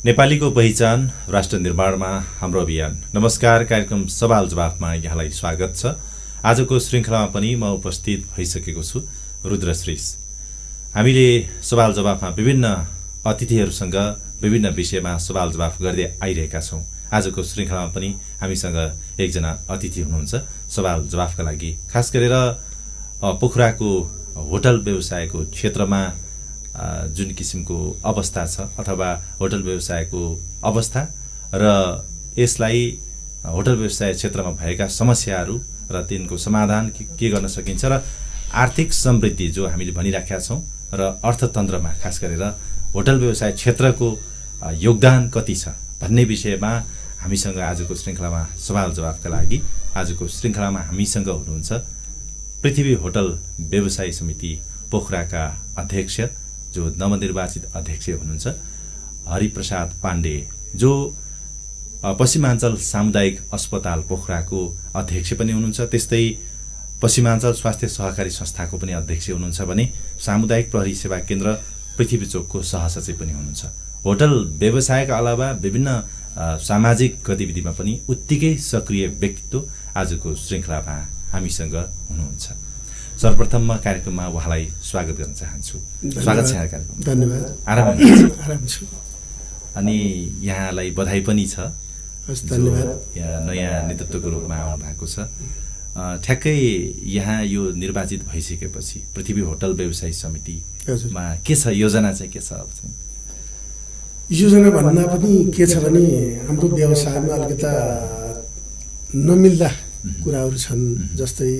नेपालीको पहिचान राष्ट्र निर्माणमा हाम्रो अभियान। नमस्कार, कार्यक्रम सवाल जवाफमा यहाँलाई स्वागत छ। आजको श्रृङ्खलामा पनि म उपस्थित भइसकेको छु, रुद्र श्रीस। हामीले सवाल जवाफमा विभिन्न अतिथिहरूसँग विभिन्न विषयमा सवाल जवाफ गर्दै आइरहेका छौँ। आजको श्रृङ्खलामा पनि हामीसँग एकजना अतिथि हुनुहुन्छ सवाल जवाफका लागि। खास गरेर पोखराको होटल व्यवसायको क्षेत्रमा जुन किसिमको अवस्था छ अथवा होटल व्यवसायको अवस्था र यसलाई होटल व्यवसाय क्षेत्रमा भएका समस्याहरू र तिनको समाधान के गर्न सकिन्छ र आर्थिक समृद्धि जो हामीले भनिराखेका छौँ र अर्थतन्त्रमा खास गरेर होटल व्यवसाय क्षेत्रको योगदान कति छ भन्ने विषयमा हामीसँग आजको श्रृङ्खलामा सवाल जवाफका लागि आजको श्रृङ्खलामा हामीसँग हुनुहुन्छ पृथ्वी होटल व्यवसाय समिति पोखराका अध्यक्ष जो नवनिर्वाचित अध्यक्ष हुनुहुन्छ हरिप्रसाद पाण्डे, जो पश्चिमाञ्चल सामुदायिक अस्पताल पोखराको अध्यक्ष पनि हुनुहुन्छ, त्यस्तै पश्चिमाञ्चल स्वास्थ्य सहकारी संस्थाको पनि अध्यक्ष हुनुहुन्छ भने सामुदायिक प्रहरी सेवा केन्द्र पृथ्वी चोकको सहसचिव पनि हुनुहुन्छ। होटल व्यवसायका अलावा विभिन्न सामाजिक गतिविधिमा पनि उत्तिकै सक्रिय व्यक्तित्व आजको श्रृङ्खलामा हामीसँग हुनुहुन्छ। सर्वप्रथम म कार्यक्रममा उहाँलाई स्वागत गर्न चाहन्छु। स्वागत छ यहाँ कार्यक्रम। धन्यवाद। आराम छु। अनि यहाँलाई बधाई पनि छ। धन्यवाद। नयाँ नेतृत्वको रूपमा आउनु भएको छ। ठ्याक्कै यहाँ यो निर्वाचित भइसकेपछि पृथ्वी होटल व्यवसाय समितिमा के छ योजना चाहिँ के छ? अब चाहिँ योजना भन्दा पनि के छ भने हाम्रो व्यवसायमा अलिकता नमिल्दा कुराहरू छन्। जस्तै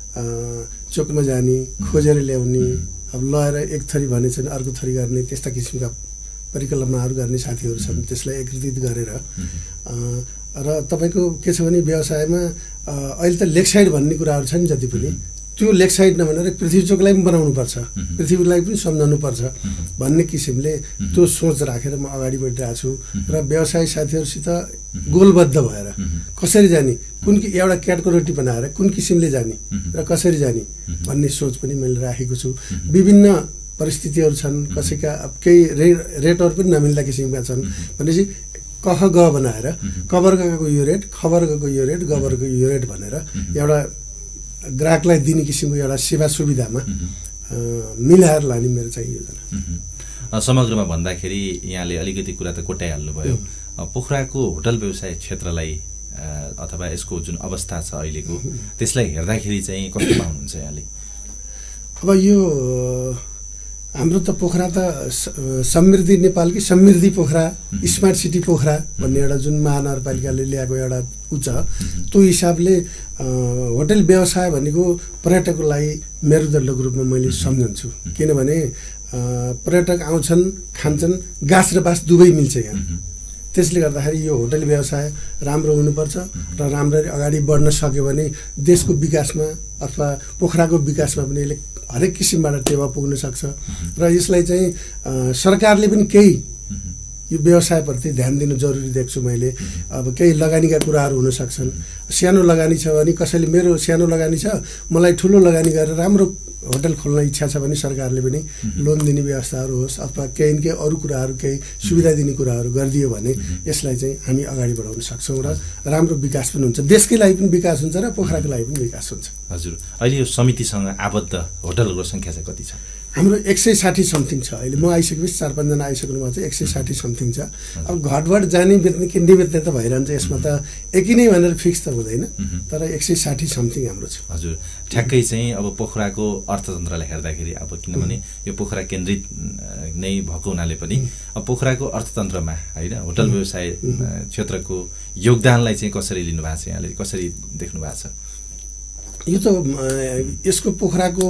चोकमा जाने, खोजेर ल्याउने, अब लगाएर एक थरी भनेछन् अर्को थरी गर्ने, त्यस्ता किसिमका परिकल्पनाहरू गर्ने साथीहरू छन्। त्यसलाई एकीकृत गरेर र तपाईँको के छ भने व्यवसायमा अहिले त लेक साइड भन्ने कुराहरू छ नि, जति पनि त्यो लेक साइड नभनेर पृथ्वी चोकलाई पनि बनाउनुपर्छ, पृथ्वीलाई पनि सम्झाउनुपर्छ भन्ने किसिमले त्यो सोच राखेर म अगाडि बढिरहेको छु। र व्यवसायी साथीहरूसित गोलबद्ध भएर कसरी जाने, कुन एउटा क्याटको रोटी बनाएर कुन किसिमले जाने र कसरी जाने भन्ने सोच पनि मैले राखेको छु। विभिन्न परिस्थितिहरू छन्, कसैका केही रेटहरू पनि नमिल्दा किसिमका छन् भनेपछि कह ग बनाएर कबर गएको यो रेट, खबर गएको यो रेट, गबरको यो रेट भनेर एउटा ग्राहकलाई दिने किसिमको एउटा सेवा सुविधामा मिलाएर लाने मेरो चाहिँ योजना। समग्रमा भन्दाखेरि यहाँले अलिकति कुरा त कोटाइहाल्नुभयो। पोखराको होटल व्यवसाय क्षेत्रलाई अथवा यसको जुन अवस्था छ अहिलेको, त्यसलाई हेर्दाखेरि चाहिँ कस्तो पाउनुहुन्छ यहाँले? अब यो हाम्रो त पोखरा त समृद्धि नेपालकी समृद्धि पोखरा, स्मार्ट सिटी पोखरा भन्ने एउटा जुन महानगरपालिकाले ल्याएको एउटा उ छ, त्यो हिसाबले होटल व्यवसाय भनेको पर्यटकको लागि मेरुदण्डको रूपमा मैले सम्झन्छु। किनभने पर्यटक आउँछन्, खान्छन्, गाँस र बास दुवै मिल्छ यहाँ। त्यसले गर्दाखेरि यो होटल व्यवसाय राम्रो हुनुपर्छ र राम्ररी अगाडि बढ्न सक्यो भने देशको विकासमा अथवा पोखराको विकासमा पनि यसले हरेक किसिमबाट टेवा पुग्न सक्छ। र यसलाई चाहिँ सरकारले पनि केही यो व्यवसायप्रति ध्यान दिनु जरुरी देख्छु मैले। अब केही लगानीका कुराहरू हुन सक्छन्। सानो लगानी छ भने कसैले मेरो सानो लगानी छ, मलाई ठुलो लगानी गरेर राम्रो होटल खोल्न इच्छा छ भने सरकारले पनि लोन दिने व्यवस्थाहरू होस् अथवा केही न केही अरू कुराहरू केही सुविधा दिने कुराहरू गरिदियो भने यसलाई चाहिँ हामी अगाडि बढाउन सक्छौँ र राम्रो विकास पनि हुन्छ। देशकै लागि पनि विकास हुन्छ र पोखराको लागि पनि विकास हुन्छ। हजुर, अहिले यो समितिसँग आबद्ध होटलहरूको सङ्ख्या चाहिँ कति छ? हाम्रो 160 समथिङ छ। अहिले म आइसकेपछि 4-5 जना आइसक्नु भएको छ। 160 समथिङ छ। अब घटबड जाने बेच्ने किन्ने बेच्ने त भइरहन्छ, यसमा त एकै नै भनेर फिक्स त हुँदैन, तर 160 समथिङ हाम्रो छ। हजुर, ठ्याक्कै चाहिँ अब पोखराको अर्थतन्त्रलाई हेर्दाखेरि अब किनभने यो पोखरा केन्द्रित नै भएको हुनाले पनि अब पोखराको अर्थतन्त्रमा होइन होटल व्यवसाय क्षेत्रको योगदानलाई चाहिँ कसरी लिनु भएको छ, यहाँले कसरी देख्नु भएको छ? यो त यसको पोखराको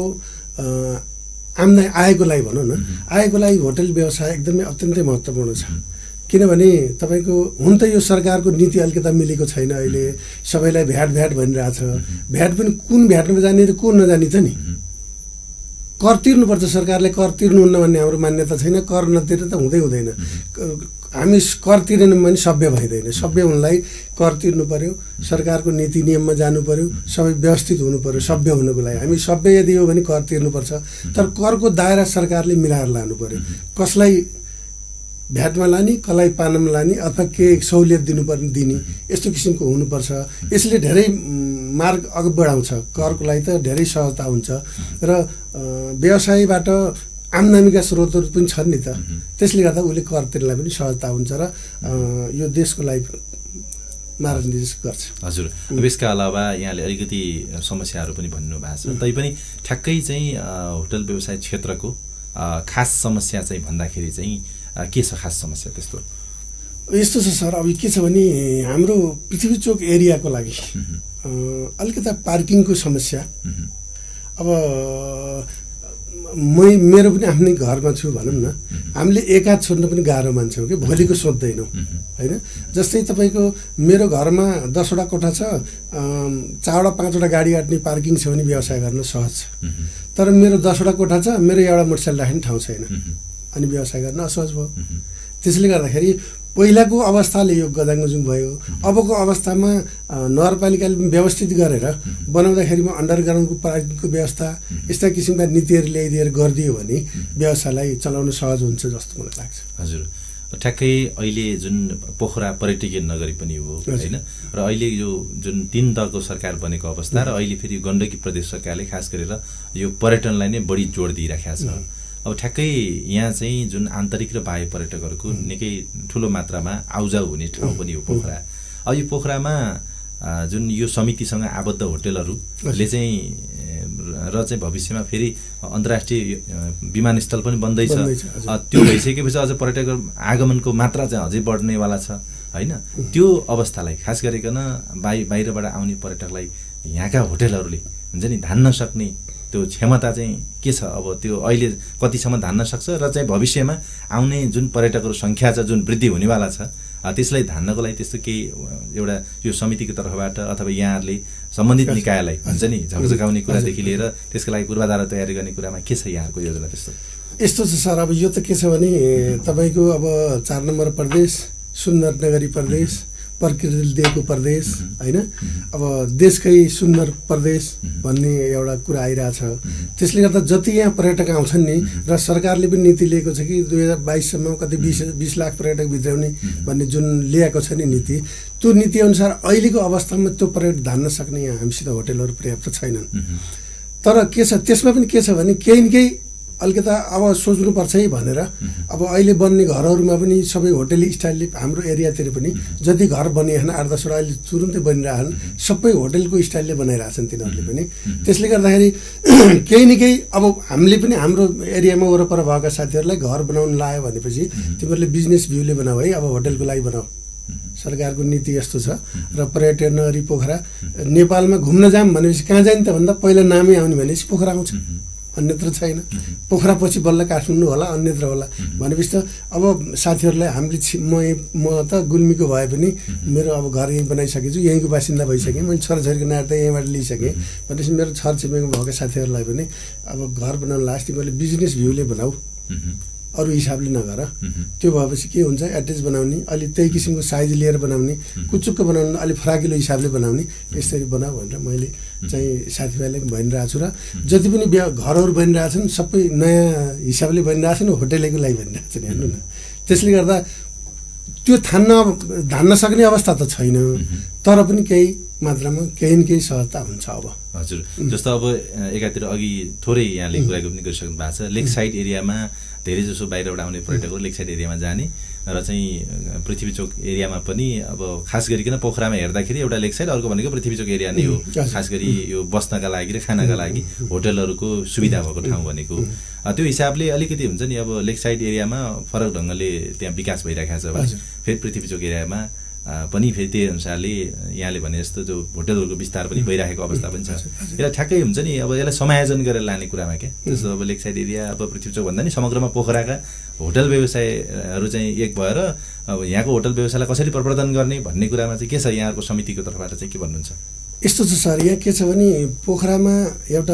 आम्दानी आएको लागि भनौँ न, आएको लागि होटल व्यवसाय एकदमै अत्यन्तै महत्त्वपूर्ण छ। किनभने तपाईँको हुन त यो सरकारको नीति अलिकता मिलेको छैन। अहिले सबैलाई भ्याट भनिरहेछ। भ्याट पनि कुन भ्याटमा जाने र को नजाने त नि? कर तिर्नुपर्छ, सरकारले कर तिर्नुहुन्न भन्ने हाम्रो मान्यता छैन। कर नतिर्ने त हुँदैन। हामी कर तिरेनौँ भने सभ्य भइँदैन। सभ्य हुनलाई कर तिर्नु पर्यो, सरकारको नीति नियममा जानु पर्यो, सबै व्यवस्थित हुनु पर्यो सभ्य हुनुको लागि। हामी सभ्य यदि हो भने कर तिर्नुपर्छ, तर करको दायरा सरकारले मिलाएर लानु पर्यो। कसलाई भ्याटमा लाने कलाई पानमा लाने अथवा के सहुलियत दिने यस्तो किसिमको हुनुपर्छ। यसले धेरै मार्ग अघि बढाउँछ, करको लागि त धेरै सहजता हुन्छ र व्यवसायबाट आम्दानीका स्रोतहरू पनि छन् नि त, त्यसले गर्दा उसले कर तिर्नलाई पनि सहजता हुन्छ र यो देशको लागि मार्गदर्शन गर्छ। हजुर, अब यसका अलावा यहाँले अलिकति समस्याहरू पनि भन्नु भएको छ, तैपनि ठ्याक्कै चाहिँ होटल व्यवसाय क्षेत्रको खास समस्या चाहिँ भन्दाखेरि चाहिँ के छ खास समस्या त्यस्तो? यस्तो छ सर, अब के छ भने हाम्रो पृथ्वी चोक एरियाको लागि अलिकता पार्किङको समस्या। अब मेरो पनि आफ्नै घरमा छु भनौँ न, हामीले एक हात छोड्न पनि गाह्रो मान्छौँ कि भोलिको सोध्दैनौँ होइन। जस्तै तपाईँको मेरो घरमा 10वटा कोठा छ, 4वटा 5वटा गाडी अट्ने पार्किङ छ भने व्यवसाय गर्न सहज छ। तर मेरो 10वटा कोठा छ, मेरो एउटा मोटरसाइकल राख्ने ठाउँ छैन, अनि व्यवसाय गर्न असहज भयो। त्यसले गर्दाखेरि पहिलाको अवस्थाले यो गजाङगुजुङ भयो। अबको अवस्थामा नगरपालिकाले व्यवस्थित गरेर बनाउँदाखेरिमा अन्डरग्राउन्डको पार्किङको व्यवस्था यस्ता किसिमका नीतिहरू ल्याइदिएर गरिदियो भने व्यवसायलाई चलाउन सहज हुन्छ जस्तो मलाई लाग्छ। हजुर, ठ्याक्कै अहिले जुन पोखरा पर्यटकीय नगरी पनि हो होइन, र अहिले यो जुन 3 तहको सरकार बनेको अवस्था र अहिले फेरि गण्डकी प्रदेश सरकारले खास गरेर यो पर्यटनलाई नै बढी जोड दिइराखेको छ। अब ठ्याक्कै यहाँ चाहिँ जुन आन्तरिक र बाह्य पर्यटकहरूको निकै ठुलो मात्रामा आउजाउ हुने ठाउँ पनि हो पोखरा। अब यो पोखरामा जुन यो समितिसँग आबद्ध होटेलहरूले चाहिँ र चाहिँ भविष्यमा फेरि अन्तर्राष्ट्रिय विमानस्थल पनि बन्दैछ, त्यो भइसकेपछि अझ पर्यटक आगमनको मात्रा चाहिँ अझै बढ्नेवाला छ होइन। त्यो अवस्थालाई खास गरिकन बाहिरबाट आउने पर्यटकलाई यहाँका होटेलहरूले हुन्छ नि धान्न सक्ने त्यो क्षमता चाहिँ के छ? अब त्यो अहिले कतिसम्म धान्न सक्छ र चाहिँ भविष्यमा आउने जुन पर्यटकहरू सङ्ख्या छ, जुन वृद्धि हुनेवाला छ, त्यसलाई धान्नको लागि त्यस्तो केही एउटा यो समितिको तर्फबाट अथवा यहाँहरूले सम्बन्धित निकायलाई हुन्छ नि झकझकाउने कुरादेखि लिएर त्यसको लागि पूर्वाधार तयारी गर्ने कुरामा के छ यहाँहरूको योजना? त्यस्तो यस्तो छ सर, अब यो त के छ भने तपाईँको अब 4 नम्बर प्रदेश, सुन्दर नगरी प्रदेश, प्रकृतिले दिएको प्रदेश होइन, अब देशकै सुन्दर प्रदेश भन्ने एउटा कुरा आइरहेछ। त्यसले गर्दा जति यहाँ पर्यटक आउँछन् नि, र सरकारले पनि नीति लिएको छ कि 2022सम्म कति 20 लाख पर्यटक भित्राउने भन्ने जुन ल्याएको छ नि नीति, त्यो नीति अनुसार अहिलेको अवस्थामा त्यो पर्यटक धान्न सक्ने यहाँ हामीसित होटेलहरू पर्याप्त छैनन्। तर के छ त्यसमा पनि के छ भने केही न केही अलिकता अब सोच्नुपर्छ है भनेर अब अहिले बन्ने घरहरूमा पनि सबै होटेल स्टाइलले हाम्रो एरियातिर पनि जति घर बनिएन 8-10वटा अहिले तुरुन्तै बनिरहेछन्, सबै होटेलको स्टाइलले बनाइरहेछन् तिनीहरूले पनि। त्यसले गर्दाखेरि केही न केही अब हामीले पनि हाम्रो एरियामा वरपर भएका साथीहरूलाई घर बनाउन लायो भनेपछि तिमीहरूले बिजनेस भ्यूले बनाऊ है, अब होटेलको लागि बनाऊ। सरकारको नीति यस्तो छ र पर्यटन नगरी पोखरा नेपालमा घुम्न जाम भनेपछि कहाँ जाने त भन्दा पहिला नामै आउने भनेपछि पोखरा आउँछ, अन्यत्र छैन। पोखरा पछि बल्ल काठमाडौँ होला, अन्यत्र होला भनेपछि त अब साथीहरूलाई हामीले म त गुल्मीको भए पनि मेरो अब घर यहीँ बनाइसकेछु, यहीँको बासिन्दा भइसकेँ, मैले छोराछोरीको नार त यहीँबाट लिइसकेँ भनेपछि मेरो छरछिमेकमा भएका साथीहरूलाई पनि अब घर बनाउन लास्ट तिमीहरूले बिजनेस भ्यूले बनाऊ, अरू हिसाबले नगर। त्यो भएपछि के हुन्छ, एट्याच बनाउने, अलि त्यही किसिमको साइज लिएर बनाउने, कुचुक्क बनाउनु, अलिक फराकिलो हिसाबले बनाउने, यसरी बनाऊ भनेर मैले चाहिँ साथीभाइले पनि भनिरहेको छु। र जति पनि घरहरू बनिरहेछन् सबै नयाँ हिसाबले बनिरहेछन्, होटेलको लागि बनिरहेछन् हेर्नु न। त्यसले गर्दा त्यो धान्न सक्ने अवस्था त छैन, तर पनि केही मात्रामा केही न केही सहजता हुन्छ। अब हजुर, जस्तो अब एकातिर अघि थोरै यहाँले कुराको पनि गरिसक्नु भएको छ, लेक साइड एरियामा धेरै जसो बाहिरबाट आउने पर्यटकहरू लेक साइड एरियामा जाने र चाहिँ पृथ्वी चोक एरियामा पनि अब खास गरिकन पोखरामा हेर्दाखेरि एउटा लेक साइड, अर्को भनेको पृथ्वी चोक एरिया नै हो। खास गरी यो बस्नका लागि र खानाका लागि होटेलहरूको सुविधा भएको ठाउँ भनेको त्यो हिसाबले अलिकति हुन्छ नि। अब लेक साइड एरियामा फरक ढङ्गले त्यहाँ विकास भइरहेको छ भने फेरि पृथ्वी चोक एरियामा पनि फेरि त्यही अनुसारले यहाँले भने जस्तो जो होटेलहरूको विस्तार पनि भइरहेको अवस्था पनि छ। यसलाई ठ्याक्कै हुन्छ नि अब यसलाई समायोजन गरेर लाने कुरामा क्या, जस्तो अब लेक साइड एरिया अब पृथ्वी चोक भन्दा नि समग्रमा पोखराका होटल व्यवसायहरू चाहिँ एक भएर अब यहाँको होटल व्यवसायलाई कसरी प्रवर्धन गर्ने भन्ने कुरामा चाहिँ के छ यहाँहरूको समितिको तर्फबाट चाहिँ के भन्नुहुन्छ? यस्तो छ सर, यहाँ के छ भने पोखरामा एउटा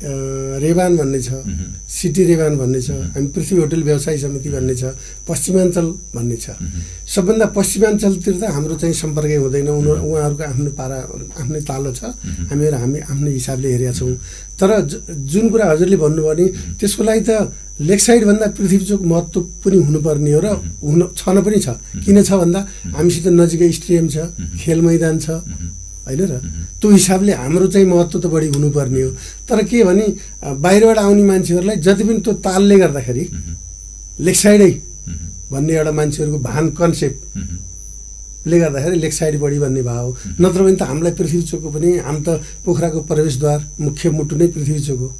रेबान भन्ने छ, सिटी रेबान भन्ने छ, हामी पृथ्वी होटल व्यवसाय समिति भन्ने छ, पश्चिमाञ्चल भन्ने छ। सबभन्दा पश्चिमाञ्चलतिर त हाम्रो चाहिँ सम्पर्कै हुँदैन, उहाँहरूको आफ्नै तालो छ, हामी आफ्नो हिसाबले हेरेका छौँ। तर जुन कुरा हजुरले भन्नुभयो नि त्यसको लागि त लेक साइड भन्दा पृथ्वी चोक महत्त्व पनि हुनुपर्ने हो र छन पनि छ। किन छ भन्दा हामीसित नजिकै स्टेडियम छ, खेल मैदान छ होइन र, त्यो हिसाबले हाम्रो चाहिँ महत्त्व त बढी हुनुपर्ने हो। तर के भने बाहिरबाट आउने मान्छेहरूलाई जति पनि त्यो तालले गर्दाखेरि लेक साइडै भन्ने एउटा मान्छेहरूको भान कन्सेप्टले गर्दाखेरि लेक साइड बढी भन्ने भाव हो। नत्र भने त हामीलाई पृथ्वी चोकको पनि हामी त पोखराको प्रवेशद्वार मुख्य मुटु नै पृथ्वी चोक हो।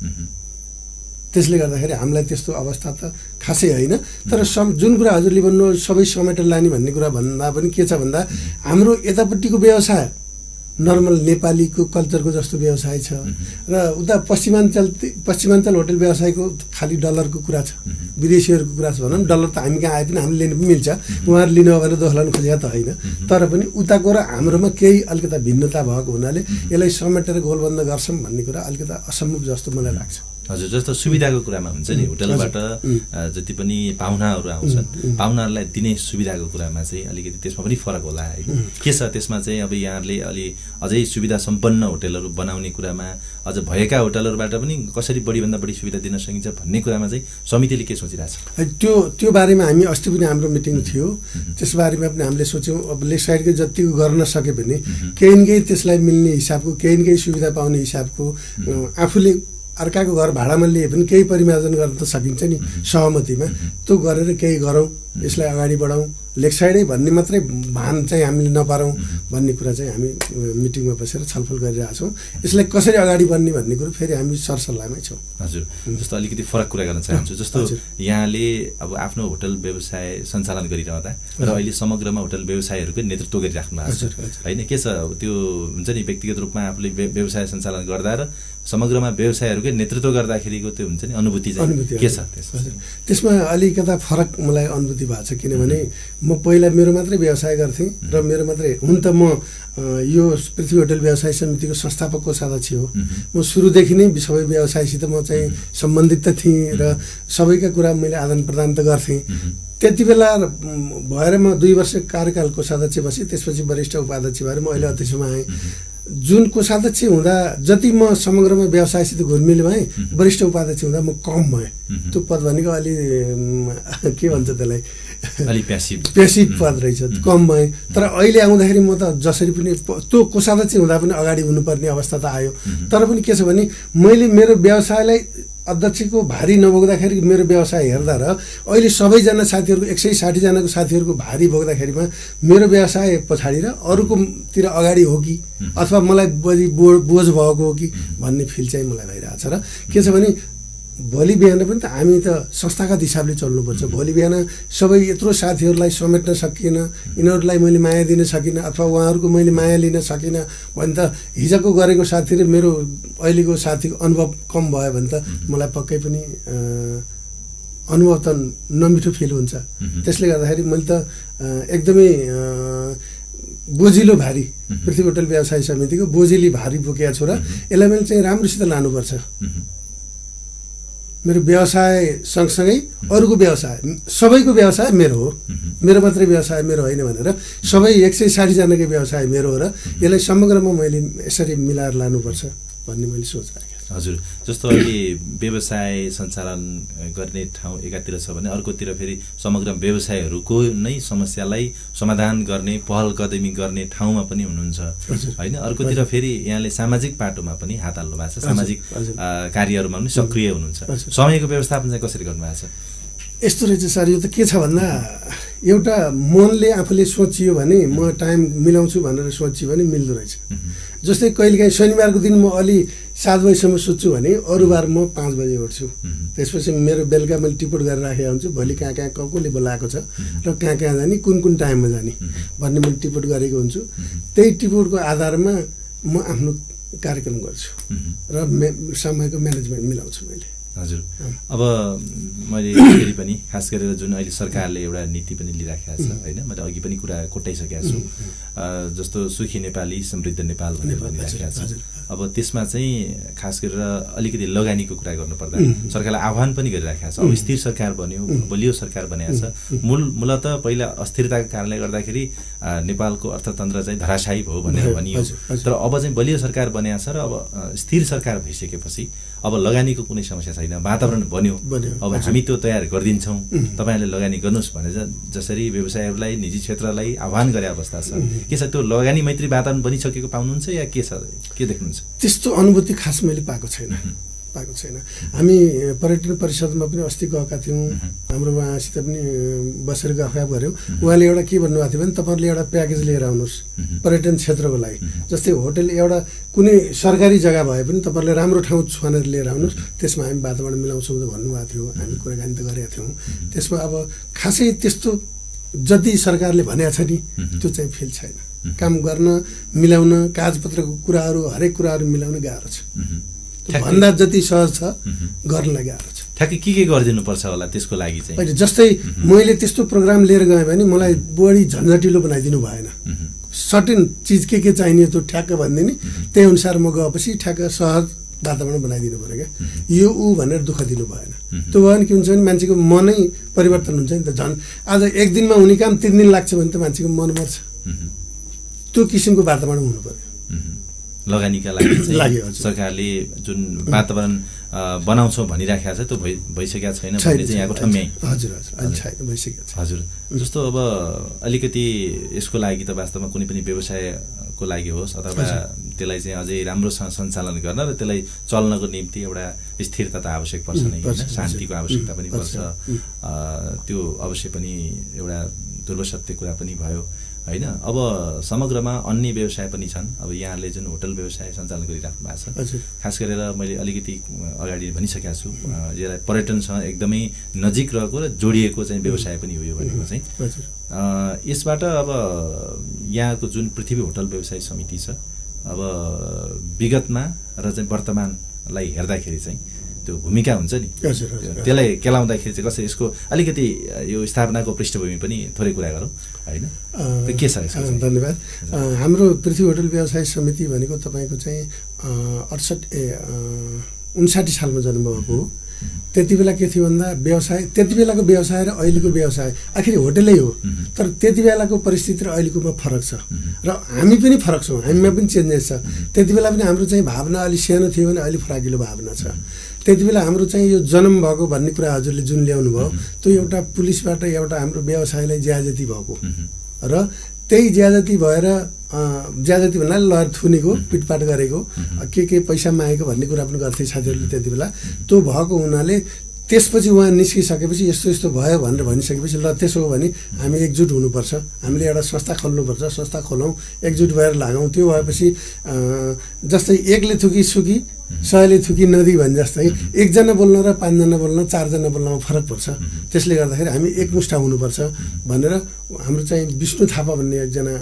त्यसले गर्दाखेरि हामीलाई त्यस्तो अवस्था त खासै होइन। तर जुन कुरा हजुरले भन्नु सबै समेटेर लाने भन्ने कुरा भन्दा पनि के छ भन्दा हाम्रो यतापट्टिको व्यवसाय नर्मल नेपालीको कल्चरको जस्तो व्यवसाय छ र उता पश्चिमाञ्चल होटल व्यवसायको खालि डलरको कुरा छ, विदेशीहरूको कुरा छ भनौँ। डलर त हामी कहाँ आए पनि हामीले लिनु पनि मिल्छ, उहाँहरू लिनु हो भने दोस्लाउनु खोजेको त होइन। तर पनि उताको र हाम्रोमा केही अलिकता भिन्नता भएको हुनाले यसलाई समेटेर गोलबन्द गर्छौँ भन्ने कुरा अलिकता असम्भव जस्तो मलाई लाग्छ। हजुर, जस्तो सुविधाको कुरामा हुन्छ नि, होटलबाट जति पनि पाहुनाहरू आउँछन्, पाहुनाहरूलाई दिने सुविधाको कुरामा चाहिँ अलिकति त्यसमा पनि फरक होला है। के छ त्यसमा चाहिँ अब यहाँहरूले अलि अझै सुविधा सम्पन्न होटलहरू बनाउने कुरामा, अझ भएका होटलहरूबाट पनि कसरी बढीभन्दा बढी सुविधा दिन सकिन्छ भन्ने कुरामा चाहिँ समितिले के सोचिरहेछ? त्यो बारेमा हामी अस्ति पनि हाम्रो मिटिङ थियो, त्यस बारेमा पनि हामीले सोच्यौँ अब लेक साइडकै जतिको गर्न सक्यो भने केही न केही त्यसलाई मिल्ने हिसाबको, केही न केही सुविधा पाउने हिसाबको, आफूले अर्काको घर भाडामा लिए पनि केही परिमार्जन गर्न त सकिन्छ नि सहमतिमा, त्यो गरेर केही गरौँ, यसलाई अगाडि बढाउँ, लेक साइडै भन्ने मात्रै भान चाहिँ हामीले नपारौँ भन्ने कुरा चाहिँ हामी मिटिङमा बसेर छलफल गरिरहेका छौँ। यसलाई कसरी अगाडि बढ्ने भन्ने कुरो फेरि हामी सरसल्लाहमै छौँ। हजुर, जस्तो अलिकति फरक कुरा गर्न चाहन्छु, जस्तो यहाँले अब आफ्नो होटल व्यवसाय सञ्चालन गरिरहँदा र अहिले समग्रमा होटल व्यवसायहरूको नेतृत्व गरिराख्नु भएको छ होइन? के छ त्यो हुन्छ नि, व्यक्तिगत रूपमा आफूले व्यवसाय सञ्चालन गर्दा र समग्रमा व्यवसायहरूकै नेतृत्व गर्दाखेरिको त्यो हुन्छ नि अनुभूति चाहिँ के छ? त्यसमा अलिकता फरक मलाई अनुभूति भएको छ। किनभने म पहिला मेरो मात्रै व्यवसाय गर्थेँ र मेरो मात्रै हुन त म यो पृथ्वी होटल व्यवसाय समितिको संस्थापक कोषाध्यक्ष हो। म सुरुदेखि नै सबै व्यवसायसित म चाहिँ सम्बन्धित त थिएँ र सबैका कुरा मैले आदान प्रदान त गर्थेँ। त्यति बेला भएर म 2 वर्ष कार्यकाल कोषाध्यक्ष बसेँ, त्यसपछि वरिष्ठ उपाध्यक्ष भएर म अहिले अध्यक्षमा आएँ। जुन कोषाध्यक्ष हुँदा जति म समग्रमा व्यवसायसित घुलमिल भएँ, वरिष्ठ उपाध्यक्ष हुँदा म कम भएँ। त्यो पद भनेको अलि के भन्छ त्यसलाई, अलि प्यासिभ पद रहेछ, कम भएँ। तर अहिले आउँदाखेरि म त जसरी पनि त्यो कोषाध्यक्ष हुँदा पनि अगाडि हुनुपर्ने अवस्था त आयो। तर पनि के छ भने मैले मेरो व्यवसायलाई अध्यक्षको भारी नबोक्दाखेरि मेरो व्यवसाय हेर्दा र अहिले सबैजना साथीहरूको 160 जनाको साथीहरूको भारी बोक्दाखेरिमा मेरो व्यवसाय पछाडि र अरूकोतिर अगाडि हो कि अथवा मलाई बढी बोझ भएको हो कि भन्ने फिल चाहिँ मलाई भइरहेछ। र के छ भने भोलि बिहान पनि त हामी त संस्थागत हिसाबले चल्नुपर्छ। भोलि बिहान सबै यत्रो साथीहरूलाई समेट्न सकिनँ, यिनीहरूलाई मैले माया दिन सकिनँ अथवा उहाँहरूको मैले माया लिन सकिनँ भने त हिजोको गरेको साथी र मेरो अहिलेको साथीको अनुभव कम भयो भने त मलाई पक्कै पनि अनुभव त नमिठो फिल हुन्छ। त्यसले गर्दाखेरि मैले त एकदमै बोझिलो भारी पृथ्वी होटल व्यवसाय समितिको बोझिली भारी बोकेको छु र यसलाई मैले चाहिँ राम्रोसित लानुपर्छ। मेरो व्यवसाय सँगसँगै अरूको व्यवसाय, सबैको व्यवसाय मेरो हो, मेरो मात्रै व्यवसाय मेरो होइन भनेर सबै 160 जनाको व्यवसाय मेरो हो र यसलाई समग्रमा मैले यसरी मिलाएर लानुपर्छ भन्ने मैले सोच राखेँ। हजुर, जस्तो अहिले व्यवसाय सञ्चालन गर्ने ठाउँ एकातिर छ भने अर्कोतिर फेरि समग्र व्यवसायहरूको नै समस्यालाई समाधान गर्ने पहल कदमी गर्ने ठाउँमा पनि हुनुहुन्छ होइन? अर्कोतिर फेरि यहाँले सामाजिक पाटोमा पनि हात हाल्नु भएको छ, सामाजिक कार्यहरूमा पनि सक्रिय हुनुहुन्छ। समयको व्यवस्थापन चाहिँ कसरी गर्नुभएको छ? यस्तो रहेछ सर, यो त के छ भन्दा एउटा मनले आफूले सोचियो भने म टाइम मिलाउँछु भनेर सोचियो भने मिल्दो रहेछ। जस्तै कहिलेकाहीँ शनिबारको दिन म अलि 7 बजीसम्म सुत्छु भने अरू बार म 5 बजे उठ्छु। त्यसपछि मेरो बेलुका मैले टिपोट गरेर राखेको हुन्छु, भोलि कहाँ कहाँ कसले बोलाएको छ र कहाँ कहाँ जाने, कुन टाइममा जाने भन्ने मैले टिपोट गरेको हुन्छु। त्यही टिपोटको आधारमा म आफ्नो कार्यक्रम गर्छु र समयको म्यानेजमेन्ट मिलाउँछु मैले। हजुर, अब मैले फेरि पनि खास गरेर जुन अहिले सरकारले एउटा नीति पनि लिइराखेको छ होइन, मैले अघि पनि कुरा कोटाइसकेको छु, जस्तो सुखी नेपाली समृद्ध नेपाल भनेर भनिराखेको छ। अब त्यसमा चाहिँ खास गरेर अलिकति लगानीको कुरा गर्नुपर्दा सरकारलाई आह्वान पनि गरिराखेको छ। अब स्थिर सरकार बन्यो, बलियो सरकार बनेको छ। मूलत पहिला अस्थिरताको कारणले गर्दाखेरि नेपालको अर्थतन्त्र चाहिँ धराशायी भयो भनेर भनियो, तर अब चाहिँ बलियो सरकार बनेको छ र अब स्थिर सरकार भइसकेपछि अब लगानीको कुनै समस्या छैन, वातावरण बन्यो। अब हामी त्यो तयार गरिदिन्छौँ, तपाईँहरूले लगानी गर्नुहोस् भनेर जसरी व्यवसायहरूलाई, निजी क्षेत्रलाई आह्वान गरे अवस्था छ। के छ त्यो लगानी मैत्री वातावरण बनिसकेको पाउनुहुन्छ या के छ, के देख्नुहुन्छ? त्यस्तो अनुभूति खास मैले पाएको छैन। हामी पर्यटन परिषदमा पनि अस्ति गएका थियौँ, हाम्रो उहाँसित पनि बसेर गफगाफ गऱ्यौँ। उहाँले एउटा के भन्नुभएको थियो भने तपाईँहरूले एउटा प्याकेज लिएर आउनुहोस् पर्यटन क्षेत्रको लागि। जस्तै होटल एउटा कुनै सरकारी जग्गा भए पनि तपाईँहरूले राम्रो ठाउँ छानेर लिएर आउनुहोस्, त्यसमा हामी वातावरण मिलाउँछौँ त भन्नुभएको थियो। हामी कुराकानी त गरेका थियौँ। त्यसमा अब खासै त्यस्तो जति सरकारले भनेको छ नि त्यो चाहिँ फिल छैन। काम गर्न मिलाउन कागजपत्रको कुराहरू हरेक कुराहरू मिलाउन गाह्रो छ। भन्दा जति सहज छ गर्नलाई गाह्रो छ। ठ्याक्कै के गरिदिनुपर्छ होला त्यसको लागि चाहिँ? अहिले जस्तै मैले त्यस्तो प्रोग्राम लिएर गएँ भने मलाई बढी झन्झटिलो बनाइदिनु भएन। सर्टेन चिज के चाहिने त्यो ठ्याक्क भनिदिने, त्यही अनुसार म गएपछि ठ्याक्क सहज वातावरण बनाइदिनु पऱ्यो क्या। यो ऊ भनेर दुःख दिनु भएन। त्यो भयो भने के हुन्छ भने मान्छेको मनै परिवर्तन हुन्छ नि त। झन् आज एक दिनमा हुने काम 3 दिन लाग्छ भने त मान्छेको मन मर्छ। त्यो किसिमको वातावरण हुनु पर्यो। लगानीका लागि सरकारले जुन वातावरण बनाउँछौँ भनिराखेको छ त्यो भइसकेको छैन भन्ने चाहिँ यहाँको ठम्याइ। हजुर भइसकेको छ। हजुर जस्तो अब अलिकति यसको लागि त वास्तवमा कुनै पनि व्यवसायको लागि होस् अथवा त्यसलाई चाहिँ अझै राम्रोसँग सञ्चालन गर्न र त्यसलाई चल्नको निम्ति एउटा स्थिरता त आवश्यक पर्छ नै, शान्तिको आवश्यकता पनि पर्छ। त्यो अवश्य पनि एउटा ध्रुव सत्य कुरा पनि भयो होइन। अब समग्रमा अन्य व्यवसाय पनि छन्। अब यहाँले जुन होटल व्यवसाय सञ्चालन गरिराख्नु भएको छ, खास गरेर मैले अलिकति अगाडि भनिसकेको छु, यसलाई पर्यटनसँग एकदमै नजिक रहेको र जोडिएको चाहिँ व्यवसाय पनि हो यो भनेको चाहिँ। यसबाट अब यहाँको जुन पृथ्वी होटल व्यवसाय समिति छ, अब विगतमा र चाहिँ वर्तमानलाई हेर्दाखेरि चाहिँ त्यो भूमिका हुन्छ नि, त्यसलाई केलाउँदाखेरि चाहिँ कसरी यसको अलिकति यो स्थापनाको पृष्ठभूमि पनि थोरै कुरा गरौँ होइन, के छ यसको? धन्यवाद। हाम्रो पृथ्वी होटल व्यवसाय समिति भनेको तपाईँको चाहिँ 59 सालमा जन्म भएको हो। त्यति बेला के थियो भन्दा व्यवसाय, त्यति बेलाको व्यवसाय र अहिलेको व्यवसाय आखिर होटलै हो, तर त्यति बेलाको परिस्थिति र अहिलेकोमा फरक छ र हामी पनि फरक छौँ, हामीमा पनि चेन्जेस छ। त्यति बेला पनि हाम्रो चाहिँ भावना अलि सानो थियो भने अहिले फराकिलो भावना छ। त्यति बेला हाम्रो चाहिँ यो जन्म भएको भन्ने कुरा हजुरले जुन ल्याउनु भयो त्यो एउटा पुलिसबाट एउटा हाम्रो व्यवसायलाई ज्यादती भएको र त्यही ज्यादती भएर ज्यादती भन्नाले लहर थुनेको पिटपाट गरेको के पैसा मागेको भन्ने कुरा पनि गर्थे साथीहरूले त्यति बेला। त्यो भएको हुनाले त्यसपछि उहाँ निस्किसकेपछि यस्तो यस्तो भयो भनेर भनिसकेपछि ल त्यसो हो भने हामी एकजुट हुनुपर्छ, हामीले एउटा संस्था खोल्नुपर्छ, संस्था खोलौँ, एकजुट भएर लागौँ। त्यो भएपछि जस्तै एकले थुकी सुकी 100ले थुकी नदी भने जस्तै एकजना बोल्न र 5 जना बोल्न 4 जना बोल्नमा फरक पर्छ। त्यसले गर्दाखेरि हामी एकमुष्ट हुनुपर्छ भनेर हाम्रो चाहिँ विष्णु थापा भन्ने एकजना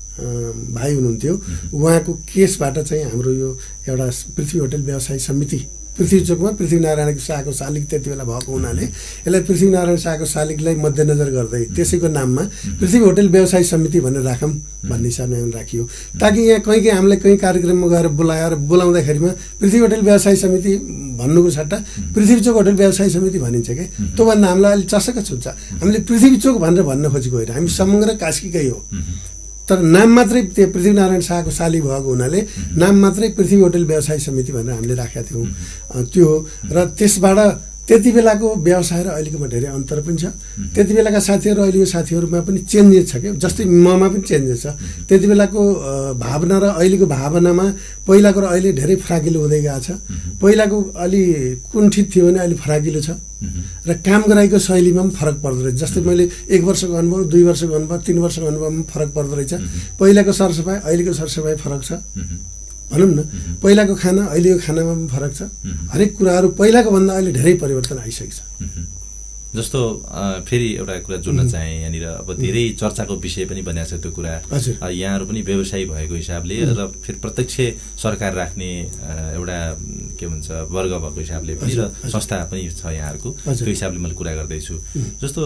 भाइ हुनुहुन्थ्यो, उहाँको केसबाट चाहिँ हाम्रो यो एउटा पृथ्वी होटल व्यवसाय समिति पृथ्वी चोकमा पृथ्वीनारायण शाहको शालिग त्यति बेला भएको हुनाले यसलाई पृथ्वीनारायण शाहको शालिगलाई मध्यनजर गर्दै त्यसैको नाममा पृथ्वी होटल व्यवसाय समिति भनेर राखौँ भन्ने हिसाबले राखियो, ताकि यहाँ कहीँ हामीलाई कहीँ कार्यक्रममा गएर बोलाउँदाखेरिमा पृथ्वी होटल व्यवसाय समिति भन्नुको सट्टा पृथ्वी चोक होटल व्यवसाय समिति भनिन्छ क्या। त्योभन्दा हामीलाई अलिक चसक्क छुन्छ। हामीले पृथ्वी चोक भनेर भन्न खोजेको होइन, हामी समग्र कास्कीकै हो, तर नाम मात्रै त्यो पृथ्वीनारायण शाहको शालिग भएको हुनाले नाम मात्रै पृथ्वी होटल व्यवसाय समिति भनेर हामीले राखेका थियौँ। त्यो र त्यसबाट त्यति बेलाको व्यवसाय र अहिलेकोमा धेरै अन्तर पनि छ। त्यति बेलाका साथीहरू अहिलेको साथीहरूमा पनि चेन्जेस छ क्या, जस्तै ममा पनि चेन्जेस छ। त्यति बेलाको भावना र अहिलेको भावनामा पहिलाको र अहिले धेरै फराकिलो हुँदै गएको छ। पहिलाको अलि कुण्ठित थियो भने अहिले फराकिलो छ र काम गराइको शैलीमा पनि फरक पर्दो रहेछ। जस्तै मैले 1 वर्षको अनुभव, 2 वर्षको अनुभव, 3 वर्षको अनुभवमा फरक पर्दो रहेछ। पहिलाको सरसफाइ अहिलेको सरसफाइ फरक छ भनौँ न, पहिलाको खाना अहिलेको खानामा पनि फरक छ। हरेक कुराहरू पहिलाको भन्दा अहिले धेरै परिवर्तन आइसकेको छ। जस्तो फेरि एउटा कुरा जोड्न चाहे यहाँनिर, अब धेरै चर्चाको विषय पनि बनिएको छ त्यो कुरा। यहाँहरू पनि व्यवसायी भएको हिसाबले र फेरि प्रत्यक्ष सरकार राख्ने एउटा के भन्छ वर्ग भएको हिसाबले पनि र संस्था पनि छ यहाँहरूको त्यो हिसाबले मैले कुरा गर्दैछु जस्तो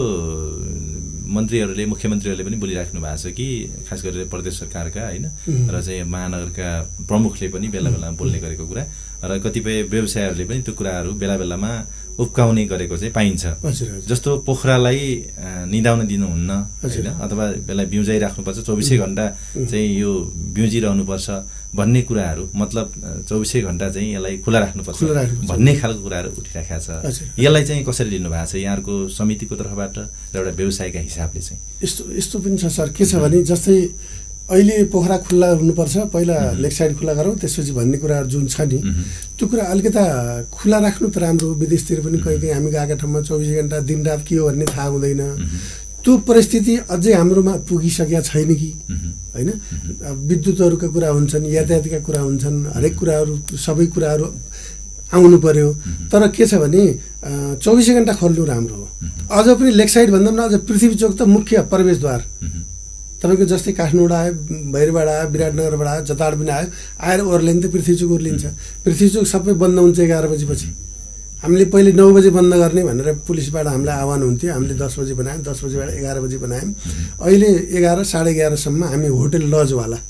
मन्त्रीहरूले मुख्यमन्त्रीहरूले पनि बोलिराख्नु भएको छ कि खास गरेर प्रदेश सरकारका हैन र चाहिँ महानगरका प्रमुखले पनि बेला बेलामा बोल्ने गरेको कुरा र कतिपय व्यवसायहरूले पनि त्यो कुराहरू बेला बेलामा उप्काउने गरेको चाहिँ पाइन्छ जस्तो पोखरालाई निदाउन दिनुहुन्न हैन अथवा बेला बिउजाइ राख्नुपर्छ 24 घण्टा चाहिँ यो बिउजिरहनुपर्छ भन्ने कुराहरू मतलब 24 घण्टा चाहिँ यसलाई खुला राख्नुपर्छ भन्ने खालको कुराहरू उठिराखेको छ यसलाई चाहिँ कसरी लिनु भएको छ यहाँहरुको समितिको तर्फबाट र एउटा व्यवसायका हिसाबले चाहिँ यस्तो पनि छ सर के छ भने जस्तै अहिले पोखरा खुल्ला हुनुपर्छ पहिला लेक साइड खुल्ला गरौँ त्यसपछि भन्ने कुराहरू जुन छ नि त्यो कुरा अलिकता खुला राख्नु त राम्रो विदेशतिर पनि कहीँ हामी गएका ठाउँमा 24 घण्टा दिनरात के हो भन्ने थाहा हुँदैन त्यो परिस्थिति अझै हाम्रोमा पुगिसकेका छैन कि हैन विद्युतहरुका कुरा हुन्छन् यातायातका कुरा हुन्छन् हरेक कुराहरू सबै कुराहरू आउनु पर्यो तर के छ भने 24 घण्टा खोल्नु राम्रो हो अझ पनि लेक साइड भन्दा पनि अझ पृथ्वी चोक त मुख्य प्रवेशद्वार तपाईको जस्तै काठमाडौँ आयो भैरबाट आयो विराटनगरबाट आयो जताड पनि आयो आएर ओर्लिन्छ त पृथ्वी चोक ओर्लिन्छ पृथ्वी चोक सबै बन्द हुन्छ 11 बजेपछि हामीले पहिले 9 बजे बन्द गर्ने भनेर पुलिसबाट हामीलाई आह्वान हुन्थ्यो हामीले 10 बजे बनायौं 10 बजेबाट 11 बजे बनायौं अहिले 11 11:30 सम्म हामी होटल लजवाला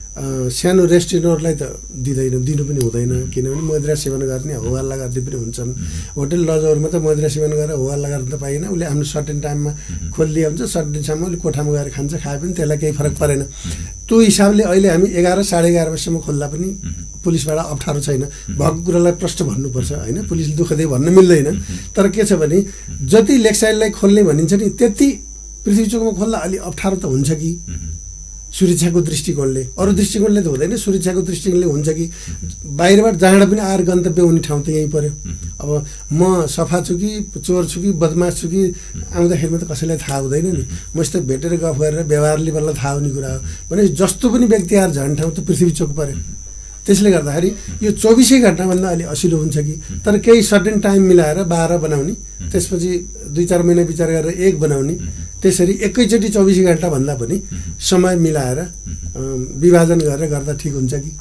सानो रेस्टुरेन्टहरुलाई त दिनु पनि हुँदैन किनभने मदिरा सेवन गर्ने होहल्ला गर्दै पनि हुन्छन् होटल लजहरुमा त मदिरा सेवन गरेर होहल्ला गर्न त पाइएन उले आफ्नो सर्टेन टाइममा खोलिदिए हुन्छ सर्टेन टाइममा उले कोठामा गएर खान्छ खाए पनि त्यसलाई केही फरक परेन त्यो हिसाबले अहिले हामी 11 11:30 बजेसम्म खोल्दा पनि पुलिसबाट अप्ठ्यारो छैन भएको कुरालाई प्रश्न भन्नुपर्छ हैन पुलिसले दुःख दिए भन्न मिल्दैन तर के छ भने जति लेक साइडलाई खोल्ने भनिन्छ नि त्यति पृथ्वी चोकमा खोल्दा अलि अप्ठ्यारो त हुन्छ कि सुरक्षाको दृष्टिकोणले अरु दृष्टिकोणले त हुँदैन सुरक्षाको दृष्टिकोणले हुन्छ कि बाहिरबाट जहाँबाट पनि आएर गन्तव्य हुने ठाउँ त यही पर्यो अब म सफा छु कि चोर छु कि बदमाश छु कि आउँदाखेरिमा त कसैलाई थाहा हुँदैन नि मसित भेटेर गफ गरेर व्यवहारले बल्ल थाहा हुने कुरा हो भने जस्तो पनि व्यक्ति आएर झन् ठाउँ त पृथ्वी चोक पर्यो त्यसले गर्दाखेरि यो 24 घण्टा भन्दा अलि असिलो हुन्छ कि तर केही सर्टेन टाइम मिलाएर 12 बनाउने त्यसपछि 2-4 महिना विचार गरेर 1 बनाउने त्यसरी एकैचोटी 24 घण्टा भन्दा पनि समय मिलाएर विभाजन गरेर गर्दा ठीक हुन्छ कि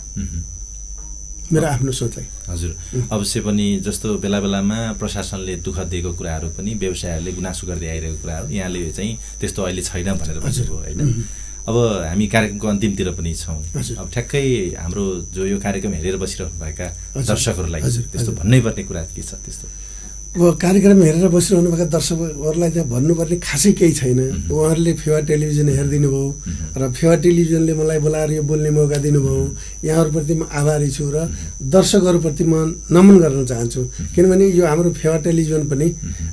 मेरो आफ्नो सोचाइ हजुर अवश्य पनि जस्तो बेला बेलामा प्रशासनले दुःख दिएको कुराहरू पनि व्यवसायहरूले गुनासो गर्दै आइरहेको कुराहरू यहाँले चाहिँ त्यस्तो अहिले छैन भनेर भन्नुभयो हैन अब हामी कार्यक्रमको अन्तिमतिर पनि छौं अब ठ्याक्कै हाम्रो जो यो कार्यक्रम हेरेर बसिरहनु भएका दर्शकहरूलाई त्यस्तो भन्नै पर्ने कुरा के छ त्यस्तो अब कार्यक्रम हेरेर बसिरहनु भएका दर्शकहरूलाई त भन्नुपर्ने खासै केही छैन उहाँहरूले फेवा टेलिभिजन हेरिदिनु भयो र फेवा टेलिभिजनले मलाई बोलाएर यो बोल्ने मौका दिनुभयो यहाँहरुप्रति म आभारी छु र दर्शकहरुप्रति म नमन गर्न चाहन्छु किनभने यो हाम्रो फेवा टेलिभिजन पनि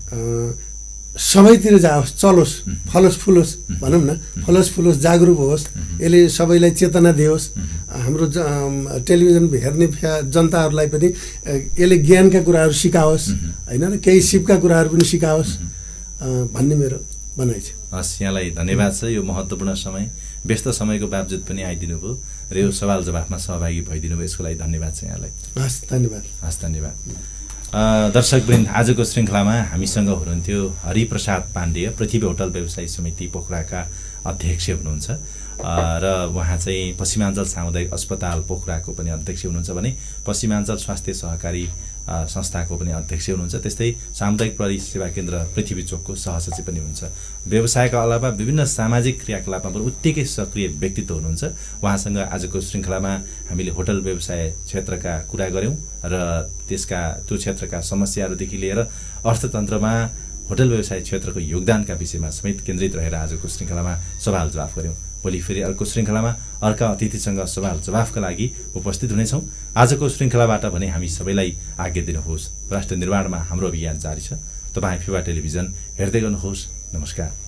सबैतिर जाओस् चलोस् फलोस् फुलोस् भनौं न फलोस् फुलोस् जागरुक होस् यसले सबैलाई चेतना दियोस् हाम्रो टेलिभिजन हेर्ने जनताहरुलाई पनि यसले ज्ञानका कुराहरू सिकाओस् हैन र केही सिपका कुराहरू पनि सिकाओस् भन्ने मेरो भनाइ छ हस् यहाँलाई धन्यवाद छ यो महत्त्वपूर्ण समय व्यस्त समयको बावजुद पनि आइदिनु भयो र यो सवाल जवाफमा सहभागी भइदिनु भयो यसको लागि धन्यवाद छ यहाँलाई हस् धन्यवाद हस् धन्यवाद दर्शकवृन्द आजको श्रृंखलामा हामीसँग हुनुहुन्थ्यो हरिप्रसाद पाण्डेय पृथ्वी होटल व्यवसायी समिति पोखराका अध्यक्ष हुनुहुन्छ र उहाँ चाहिँ पश्चिमाञ्चल सामुदायिक अस्पताल पोखराको पनि अध्यक्ष हुनुहुन्छ भने पश्चिमाञ्चल स्वास्थ्य सहकारी संस्थाको पनि अध्यक्ष हुनुहुन्छ त्यस्तै सामुदायिक प्रहरी सेवा केन्द्र पृथ्वी चोकको सहसचिव पनि हुनुहुन्छ व्यवसायका अलावा विभिन्न सामाजिक क्रियाकलापमा पनि उत्तिकै सक्रिय व्यक्तित्व हुनुहुन्छ उहाँसँग आजको श्रृंखलामा हामीले होटल व्यवसाय क्षेत्रका कुरा गर्यौं र त्यो क्षेत्रका समस्याहरूदेखि लिएर अर्थतन्त्रमा होटल व्यवसाय क्षेत्रको योगदानका विषयमा समेत केन्द्रित रहेर आजको श्रृंखलामा सवाल जवाफ गर्यौं भोलि फेरि अर्को श्रृंखलामा अर्का अतिथिसँग सवाल जवाफका लागि उपस्थित हुनेछौं आजको श्रृंखलाबाट भने हामी सबैलाई आज्ञा दिनुहोस् राष्ट्र निर्माणमा हाम्रो अभियान जारी छ तपाई फेवा टेलिभिजन हेर्दै गर्नुहोस् नमस्कार